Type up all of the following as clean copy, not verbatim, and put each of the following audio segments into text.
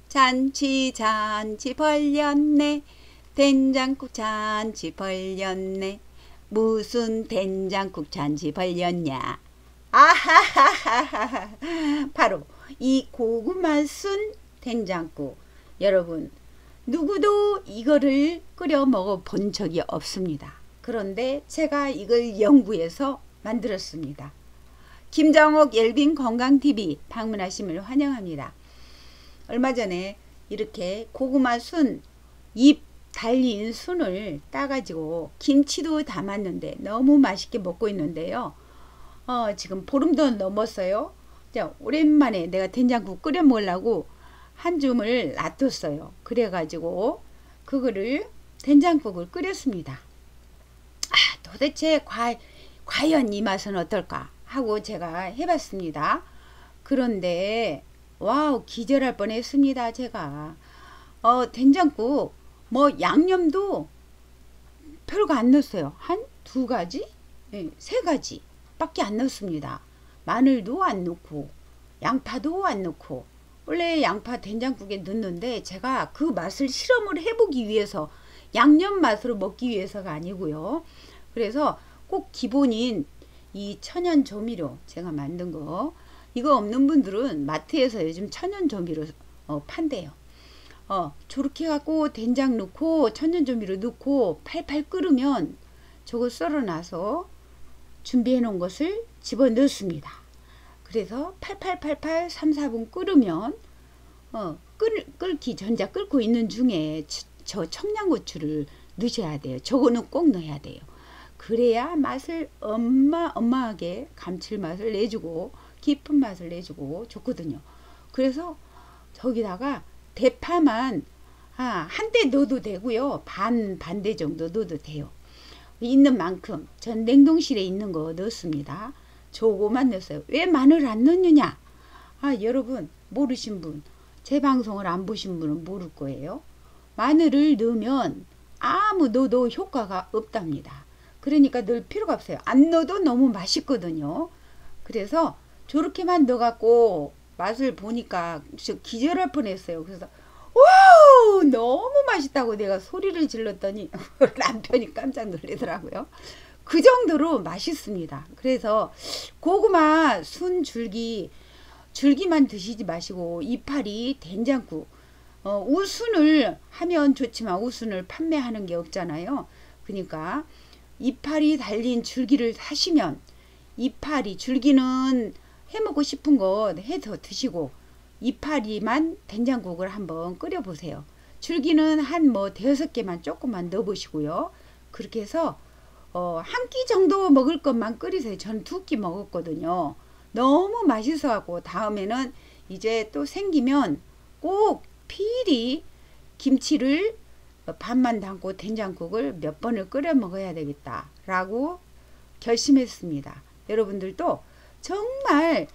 잔치 잔치 벌렸네. 된장국 잔치 벌렸네. 무슨 된장국 잔치 벌렸냐. 아하하하하. 바로 이 고구마 순 된장국. 여러분, 누구도 이거를 끓여 먹어 본 적이 없습니다. 그런데 제가 이걸 연구해서 만들었습니다. 김정옥 옐빈 건강TV 방문하심을 환영합니다. 얼마 전에 이렇게 고구마 순, 잎 달린 순을 따가지고 김치도 담았는데 너무 맛있게 먹고 있는데요. 지금 보름도 넘었어요. 자, 오랜만에 내가 된장국 끓여 먹으려고 한 줌을 놔뒀어요. 그래가지고 그거를 된장국을 끓였습니다. 도대체 과연 이 맛은 어떨까 하고 제가 해봤습니다. 그런데 와우, 기절할 뻔했습니다. 제가 된장국 양념도 별거 안 넣었어요. 한 2가지? 네, 3가지 밖에 안 넣었습니다. 마늘도 안 넣고 양파도 안 넣고. 원래 양파 된장국에 넣는데 제가 그 맛을 실험을 해보기 위해서, 양념 맛으로 먹기 위해서가 아니고요. 그래서 꼭 기본인 이 천연 조미료 제가 만든 거, 이거 없는 분들은 마트에서 요즘 천연 조미료 판대요. 저렇게 갖고 된장 넣고 천연 조미료 넣고 팔팔 끓으면 저거 썰어놔서 준비해 놓은 것을 집어 넣습니다. 그래서 팔팔 3, 4분 끓으면 끓기 전자 끓고 있는 중에 저 청양고추를 넣으셔야 돼요. 저거는 꼭 넣어야 돼요. 그래야 맛을 엄마하게 감칠맛을 내주고 깊은 맛을 내주고 좋거든요. 그래서 저기다가 대파만 한 대 넣어도 되고요. 반대 정도 넣어도 돼요. 있는 만큼 전 냉동실에 있는 거 넣습니다. 저거만 넣었어요. 왜 마늘 안 넣느냐? 여러분 모르신 분, 제 방송을 안 보신 분은 모를 거예요. 마늘을 넣으면 아무 넣어도 효과가 없답니다. 그러니까 넣을 필요가 없어요. 안 넣어도 너무 맛있거든요. 그래서 저렇게만 넣어갖고 맛을 보니까 저 기절할 뻔했어요. 그래서 와우, 너무 맛있다고 내가 소리를 질렀더니 남편이 깜짝 놀라더라고요. 그 정도로 맛있습니다. 그래서 고구마 순 줄기만 드시지 마시고 이파리 된장국, 우순을 하면 좋지만 우순을 판매하는 게 없잖아요. 그러니까 이파리 달린 줄기를 사시면, 이파리 줄기는 해먹고 싶은 거 해서 드시고 이파리만 된장국을 한번 끓여 보세요. 줄기는 한 5개만 조금만 넣어 보시고요. 그렇게 해서 한 끼 정도 먹을 것만 끓이세요. 저는 2끼 먹었거든요. 너무 맛있어 갖고 다음에는 이제 또 생기면 꼭 필히 김치를 반만 담고 된장국을 몇 번을 끓여 먹어야 되겠다 라고 결심했습니다. 여러분들도 정말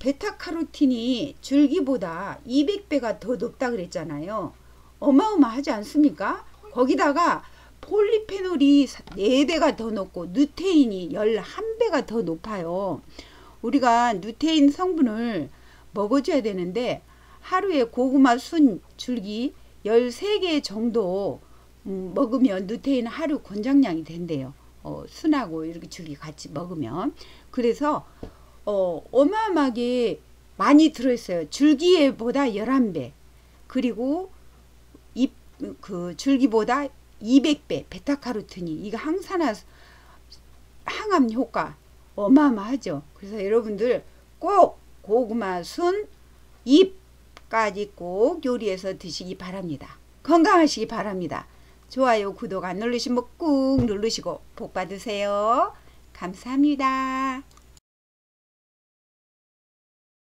베타카로틴이 줄기보다 200배가 더 높다 그랬잖아요. 어마어마하지 않습니까? 거기다가 폴리페놀이 4배가 더 높고 누테인이 11배가 더 높아요. 우리가 누테인 성분을 먹어줘야 되는데 하루에 고구마 순 줄기 13개 정도 먹으면 누테인 하루 권장량이 된대요. 순하고 이렇게 줄기 같이 먹으면. 그래서 어마어마하게 많이 들어있어요. 줄기보다 11배. 그리고 그 줄기보다 200배 베타카로틴이, 이거 항산화 항암 효과 어마어마하죠. 그래서 여러분들 꼭 고구마 순 잎까지 꼭 요리해서 드시기 바랍니다. 건강하시기 바랍니다. 좋아요, 구독 안 누르시면 꾹 누르시고 복 받으세요. 감사합니다.